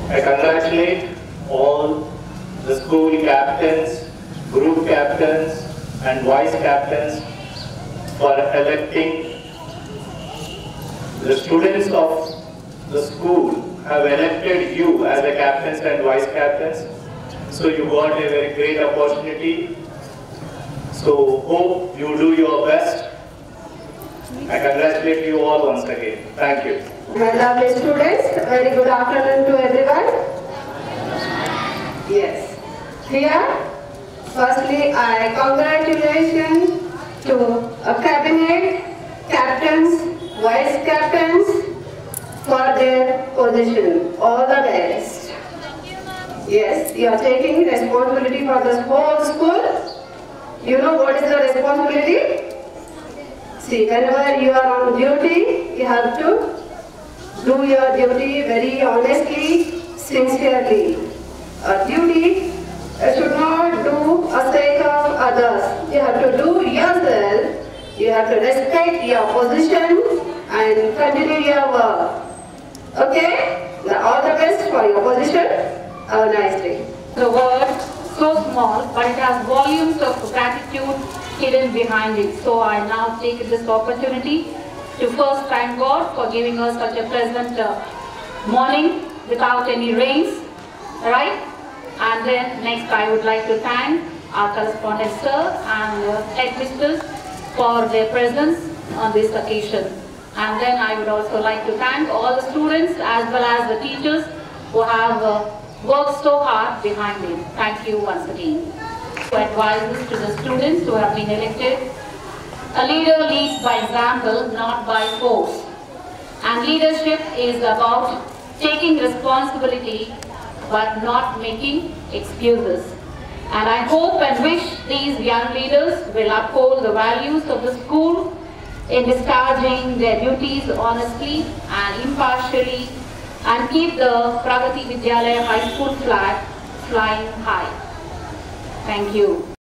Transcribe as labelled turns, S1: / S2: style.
S1: I congratulate all the school captains, group captains and vice captains for electing. The students of the school have elected you as the captains and vice captains. So you got a very great opportunity. So hope you do your best. I congratulate you all once again. Thank you.
S2: My lovely students, very good afternoon to everyone. Yes. Here, firstly, I congratulations to cabinet, captains, vice captains for their position. All the best. Yes, you are taking responsibility for the whole school. You know what is the responsibility? See, whenever you are on duty, you have to do your duty very honestly, sincerely. A duty should not do a sake of others. You have to do yourself. You have to respect your position and continue your work. Okay? All the best for your position. Have a nice day.
S3: The word so small, but it has volumes of gratitude hidden behind it. So I now take this opportunity to first thank God for giving us such a pleasant morning without any rains, right? And then next I would like to thank our correspondent sir and headmisters for their presence on this occasion. And then I would also like to thank all the students as well as the teachers who have worked so hard behind it. Thank you once again. Advices to the students who have been elected. A leader leads by example, not by force. And leadership is about taking responsibility but not making excuses. And I hope and wish these young leaders will uphold the values of the school in discharging their duties honestly and impartially and keep the Pragati Vidyalaya High School flag flying high. Thank you.